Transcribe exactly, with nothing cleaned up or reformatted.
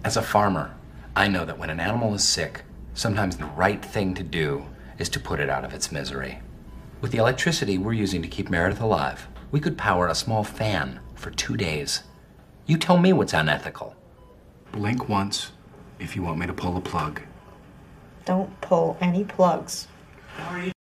As a farmer, I know that when an animal is sick, sometimes the right thing to do is to put it out of its misery. With the electricity we're using to keep Meredith alive, we could power a small fan for two days. You tell me what's unethical. Blink once if you want me to pull the plug. Don't pull any plugs. How are you?